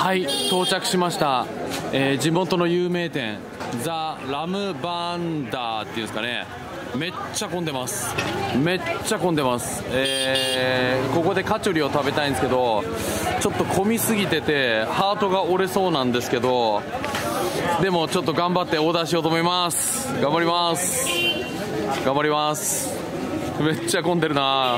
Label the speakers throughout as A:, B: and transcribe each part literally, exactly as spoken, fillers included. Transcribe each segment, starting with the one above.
A: はい、到着しました、えー、地元の有名店ザ・ラムバンダーっていうんですかね。めっちゃ混んでます。めっちゃ混んでます、えー、ここでカチョリを食べたいんですけど、ちょっと混みすぎててハートが折れそうなんですけど、でもちょっと頑張ってオーダーしようと思います。頑張ります頑張ります。めっちゃ混んでるな。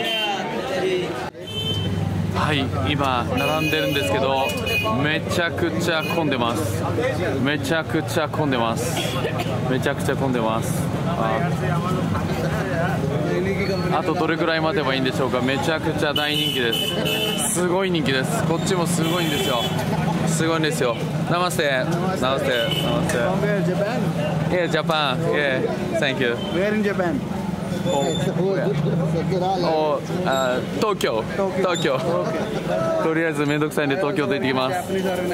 A: はい、今並んでるんですけど、めちゃくちゃ混んでます。めちゃくちゃ混んでますめちゃくちゃ混んでます。 あ, あとどれくらい待てばいいんでしょうか。めちゃくちゃ大人気です。すごい人気です。こっちもすごいんですよ。すごいんですよ。ナマステナマステナマステ。 Yeah, Japan. Yeah, thank you.
B: Where in Japan?
A: Oh, uh, 東京東京とりあえずめんどくさいんで東京と行ってきます。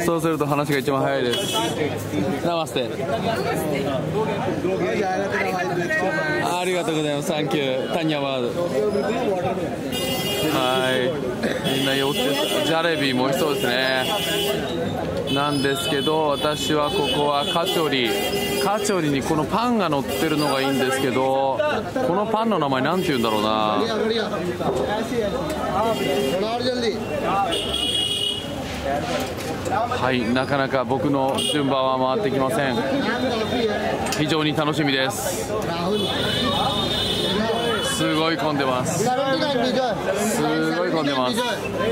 A: そうすると話が一番早いです。ナマステ。ありがとうございます。サンキュー。タニャワード。はい、みんな寄ってジャレビーも美味しそうですね。なんですけど、私はここはカチョリカチョリにこのパンが乗ってるのがいいんですけど、このパンの名前なんて言うんだろうな。はい、なかなか僕の順番は回ってきません。非常に楽しみです。すごい混んでます。すごい混んでます。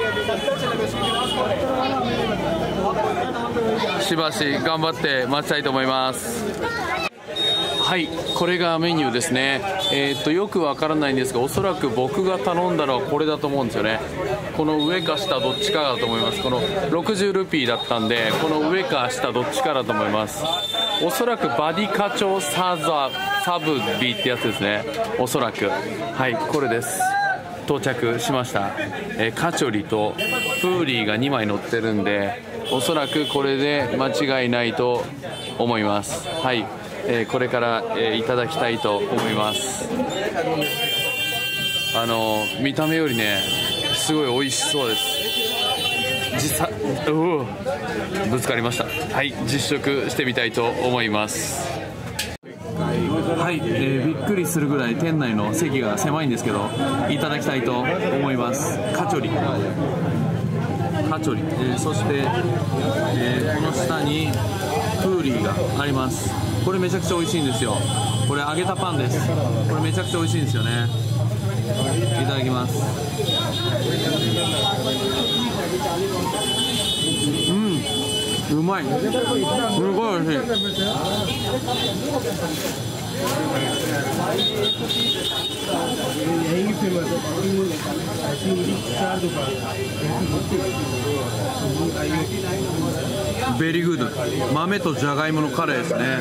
A: しばし頑張って待ちたいと思います。はい、これがメニューですね。えー、っとよくわからないんですが、おそらく僕が頼んだのはこれだと思うんですよね。この上か下どっちかだと思います。このろくじゅうルピーだったんで、この上か下どっちかだと思います。おそらくバディカチョサザサブビってやつですね。おそらくはい、これです。到着しました。えー、カチョリとプーリーがにまい乗ってるんで、おそらくこれで間違いないと思います。はい、えー、これから、えー、いただきたいと思います。あのー、見た目よりねすごい美味しそうです。実際うぶつかりました。はい、実食してみたいと思います。はい、えー、びっくりするぐらい店内の席が狭いんですけど、いただきたいと思います。カチョリカチョリ、えー、そして、えー、この下にプーリーがあります。これめちゃくちゃ美味しいんですよ。これ揚げたパンです。これめちゃくちゃ美味しいんですよね。いただきます。うん、うまい。すごい美味しい。ベリーグッド。豆とじゃがいものカレーですね。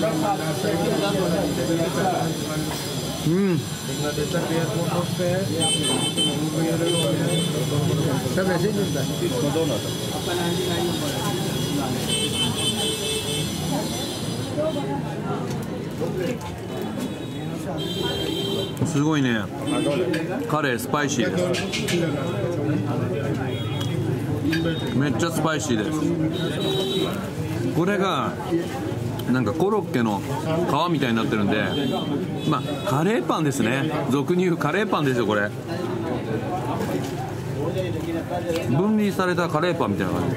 A: うん。すごいね。カレースパイシーです。めっちゃスパイシーです。これがなんかコロッケの皮みたいになってるんで、まあカレーパンですね。俗に言うカレーパンですよ。これ分離されたカレーパンみたいな感じ。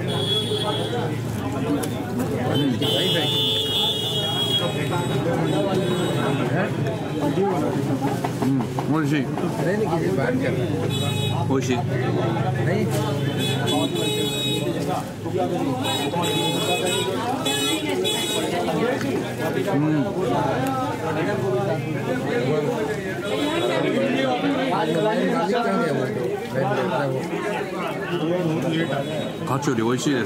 A: うん、美味しい。美味しい。うん。カチョリ美味しいです。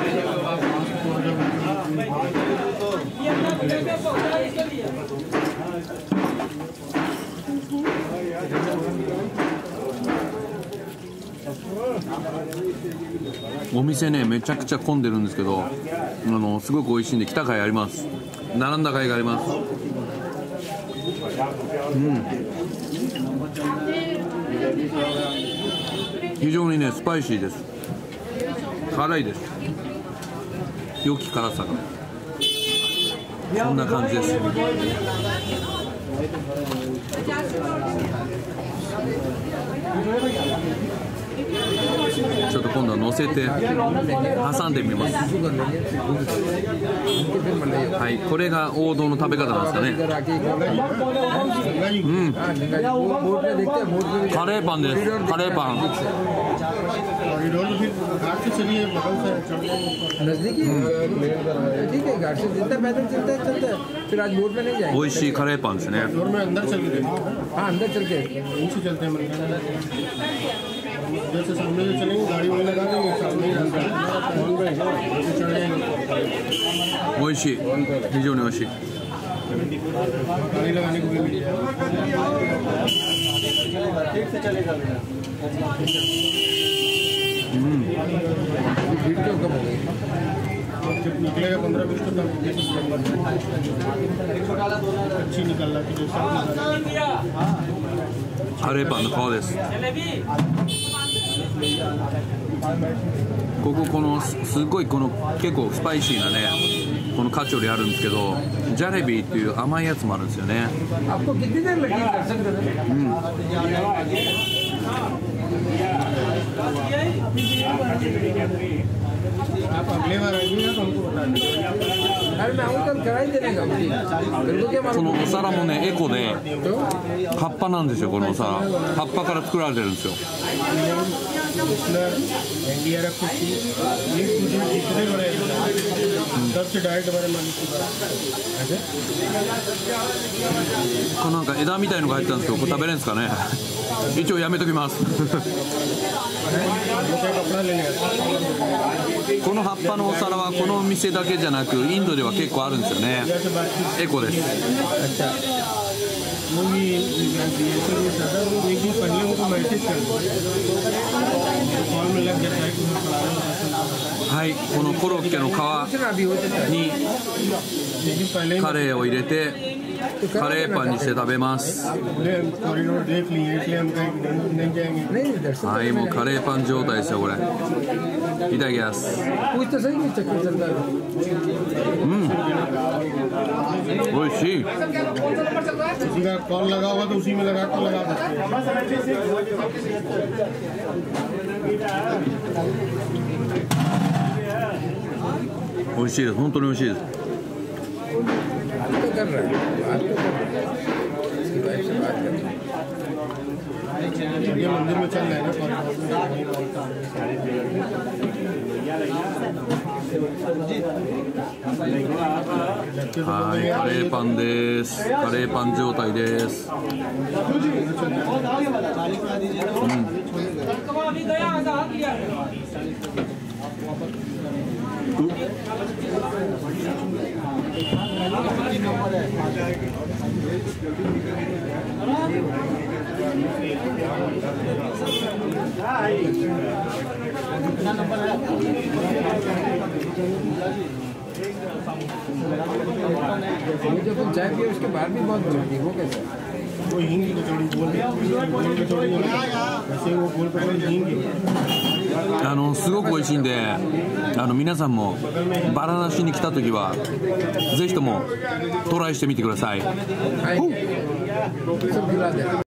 A: お店ねめちゃくちゃ混んでるんですけど、あのすごく美味しいんで来た甲斐あります。並んだ甲斐があります。うん、非常にねスパイシーです。辛いです。 良き辛さがこんな感じです。ちょっと今度は乗せて挟んでみます。はい、これが王道の食べ方なんですかね。うん、カレーパンです。カレーパン。美味しいカレーパンですね。
B: जैसे सामने से चलेंगे गाड़ी वाले लगा देंगे सामने
A: 美味しい。非常に美味しい。
B: गाड़ी लगाने को भी
A: हम्म
B: जब निकलेगा पंद्रह बीस तो अच्छी निकल रहा है।
A: カレーパンの皮です。こここのすっごいこの結構スパイシーなねこのカチョリあるんですけど、ジャレビーっていう甘いやつもあるんですよね。うん。
B: आप अगले बार आइएगा तो हमको बता दीजिए। अरे मैं आऊँगा तो कराई देने का मुझे।
A: このお皿もねエコで葉っぱなんですよ。このお皿葉っぱから作られてるんですよ。これなんか枝みたいのが入ったんですけどこれ食べれるんですかね。一応やめときます。この葉っぱのお皿はこのお店だけじゃなくインドでは結構あるんですよね。エコです。はい、このコロッケの皮にカレーを入れてカレーパンにして食べます。はい、もうカレーパン状態ですよこれ。いただきます。うん、おいしい。おいしいです。本当においしいです。
B: ये मंदिर में चल रहा है ना।
A: はい、カレーパンです。カレーパン状態です。うん。
B: जब चाय पिए उसके बाद भी बहुत जल्दी हो कैसे वो हींग की कचौड़ी गोल गोल कचौड़ी वैसे वो गोल कचौड़ी हींग की
A: あのすごく美味しいんで、あの皆さんもバラ出しに来た時はぜひともトライしてみてください。はい。